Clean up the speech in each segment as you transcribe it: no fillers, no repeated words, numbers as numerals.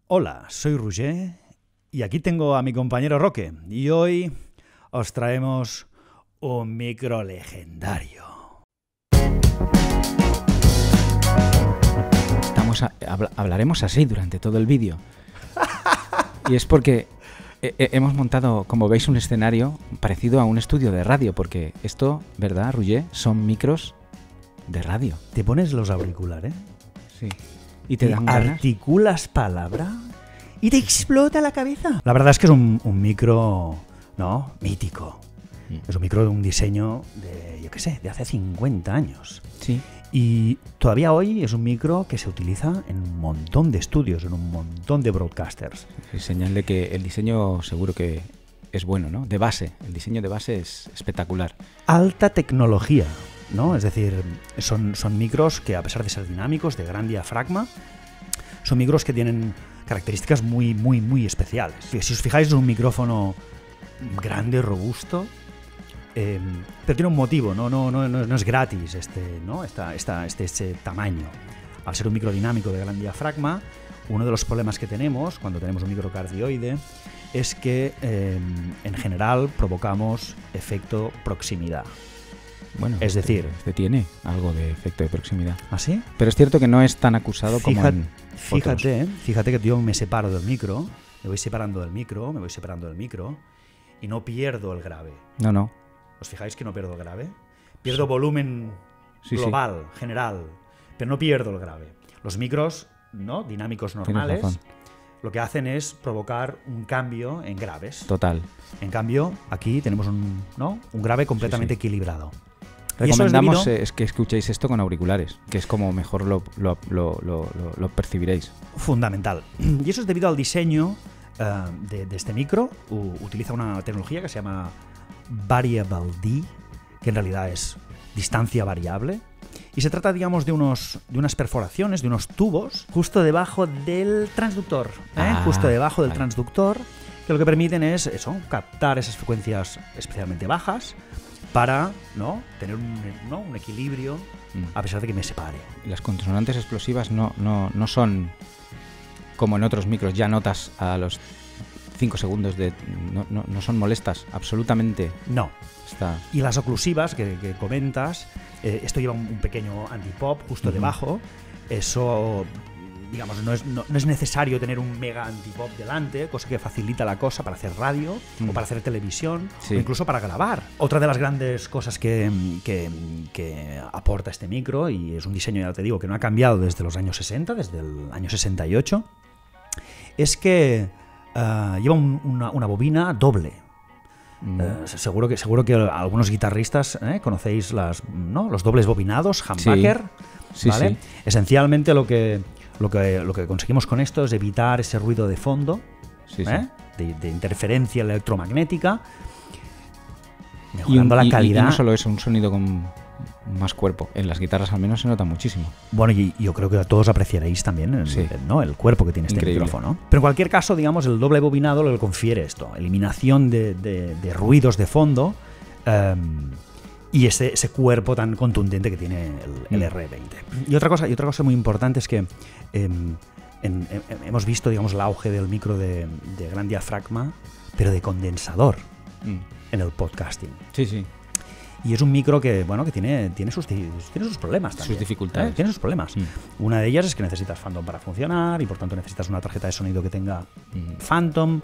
Hola, soy Roger y aquí tengo a mi compañero Roque y hoy os traemos un micro legendario. Hablaremos así durante todo el vídeo. Y es porque hemos montado, como veis, un escenario parecido a un estudio de radio, porque esto, ¿verdad, Roger? Son micros de radio. ¿Te pones los auriculares? Sí. ¿Y te dan ganas? ¿Articulas palabra? ¿Y te explota la cabeza? La verdad es que es un micro, ¿no? Mítico. Es un micro de un diseño de, yo qué sé, de hace 50 años. Sí. Y todavía hoy es un micro que se utiliza en un montón de estudios, en un montón de broadcasters. Sí, señal de que el diseño seguro que es bueno, ¿no? De base. El diseño de base es espectacular. Alta tecnología, ¿no? Es decir, son micros que, a pesar de ser dinámicos, de gran diafragma, son micros que tienen características muy especiales. Si os fijáis, es un micrófono grande, robusto, pero tiene un motivo, no es gratis este tamaño. Al ser un micro dinámico de gran diafragma, uno de los problemas que tenemos cuando tenemos un micro cardioide es que en general provocamos efecto proximidad. Bueno, es decir, este tiene algo de efecto de proximidad. ¿Ah, sí? Pero es cierto que no es tan acusado como en fotos. Fíjate que yo me separo del micro, me voy separando del micro y no pierdo el grave. No. ¿Os fijáis que no pierdo el grave? Pierdo volumen global, general, pero no pierdo el grave. Los micros, ¿no? Dinámicos normales, lo que hacen es provocar un cambio en graves. Total. En cambio, aquí tenemos un grave completamente equilibrado. Recomendamos es que escuchéis esto con auriculares, que es como mejor lo percibiréis. Fundamental. Y eso es debido al diseño de este micro. Utiliza una tecnología que se llama Variable D, que en realidad es distancia variable. Y se trata, digamos, de unas perforaciones, de unos tubos, justo debajo del transductor. Justo debajo del transductor, que lo que permiten es eso, captar esas frecuencias especialmente bajas para tener un equilibrio a pesar de que me separe. Las consonantes explosivas no son como en otros micros, ya notas a los 5 segundos no son molestas, absolutamente. No. Está. Y las oclusivas que comentas, esto lleva un pequeño antipop justo debajo. Eso, digamos, no es necesario tener un mega antipop delante, cosa que facilita la cosa para hacer radio o para hacer televisión o incluso para grabar. Otra de las grandes cosas que aporta este micro, y es un diseño, ya te digo, que no ha cambiado desde los años 60, desde el año 68, es que lleva una bobina doble. Seguro que algunos guitarristas conocéis los dobles bobinados, humbucker, ¿vale? Sí. Esencialmente lo que conseguimos con esto es evitar ese ruido de fondo, de interferencia electromagnética, mejorando la calidad. Y no solo eso, un sonido con más cuerpo. En las guitarras al menos se nota muchísimo. Bueno, y yo creo que todos apreciaréis también el cuerpo que tiene este micrófono. Pero en cualquier caso, digamos, el doble bobinado le confiere esto: eliminación de ruidos de fondo y ese cuerpo tan contundente que tiene el R20. Y otra cosa muy importante es que hemos visto, digamos, el auge del micro de gran diafragma, pero de condensador en el podcasting. Sí. Y es un micro que tiene sus problemas también. Sus dificultades. Tiene sus problemas. Una de ellas es que necesitas Phantom para funcionar y por tanto necesitas una tarjeta de sonido que tenga Phantom.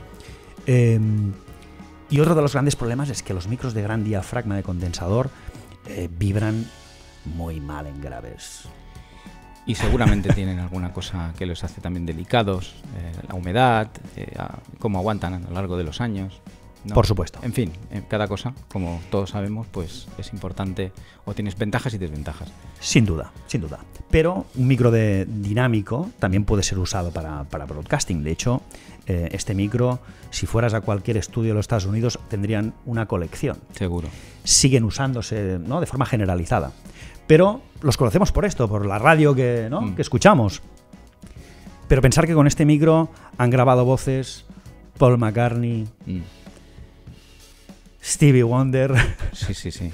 Y otro de los grandes problemas es que los micros de gran diafragma de condensador vibran muy mal en graves. Y seguramente tienen alguna cosa que los hace también delicados, la humedad, cómo aguantan a lo largo de los años. ¿No? Por supuesto. En fin, cada cosa, como todos sabemos, pues es importante, o tienes ventajas y desventajas. Sin duda. Pero un micro dinámico también puede ser usado para broadcasting. De hecho, este micro, si fueras a cualquier estudio de los Estados Unidos, tendrían una colección. Seguro. Siguen usándose, de forma generalizada. Pero los conocemos por esto, por la radio que escuchamos. Pero pensar que con este micro han grabado voces Paul McCartney, Stevie Wonder, sí.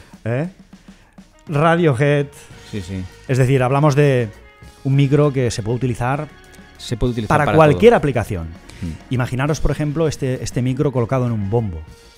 Radiohead. Sí. Es decir, hablamos de un micro que se puede utilizar se puede utilizar para cualquier todo. aplicación. Imaginaros, por ejemplo, este micro colocado en un bombo.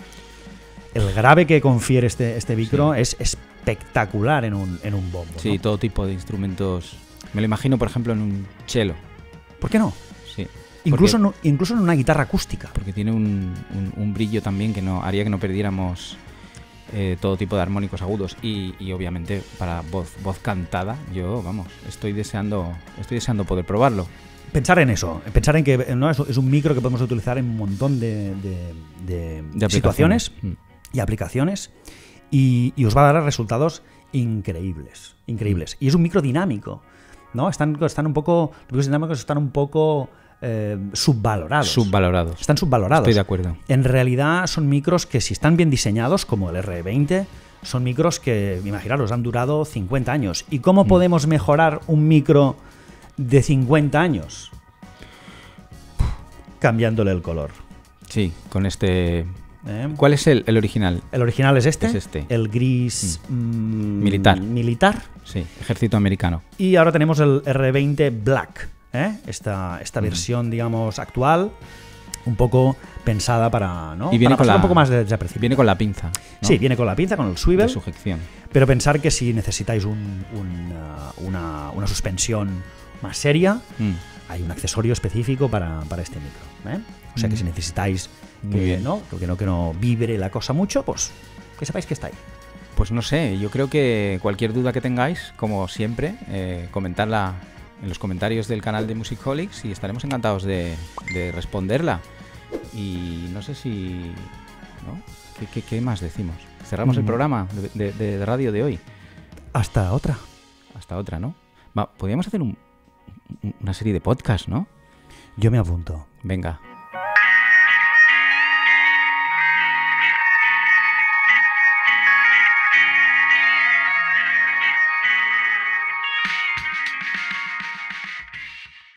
El grave que confiere este micro es espectacular en un bombo. Sí, ¿no? todo tipo de instrumentos. Me lo imagino, por ejemplo, en un cello. ¿Por qué no? Sí. Incluso en una guitarra acústica. Porque tiene un brillo también que haría que no perdiéramos todo tipo de armónicos agudos. Y obviamente para voz cantada, yo, vamos, estoy deseando poder probarlo. Pensar en eso, pensar en que ¿no? es un micro que podemos utilizar en un montón de situaciones y aplicaciones y os va a dar resultados increíbles. Y es un micro dinámico, ¿no? Están un poco, los micros dinámicos están un poco subvalorados. Están subvalorados. Estoy de acuerdo. En realidad son micros que, si están bien diseñados, como el R20, son micros que, imaginaros, han durado 50 años. ¿Y cómo podemos mejorar un micro de 50 años? Cambiándole el color. Sí, con este... ¿Cuál es el original? El original es este. Es este. El gris militar. Sí, ejército americano. Y ahora tenemos el R20 Black. Esta versión, digamos, actual, un poco pensada para, ¿no? Y viene para con un poco más desapercibido. Viene con la pinza, ¿no? Sí, viene con la pinza, con el swivel. De sujeción. Pero pensar que si necesitáis una suspensión más seria, hay un accesorio específico para este micro. O sea que si necesitáis que no vibre la cosa mucho, pues que sepáis que está ahí. Pues no sé, yo creo que cualquier duda que tengáis, como siempre, comentarla en los comentarios del canal de Musicholics y estaremos encantados de responderla. Y no sé si... ¿no? ¿Qué más decimos? Cerramos el programa de radio de hoy. Hasta otra. Hasta otra, ¿no? Podríamos hacer una serie de podcasts, ¿no? Yo me apunto. Venga.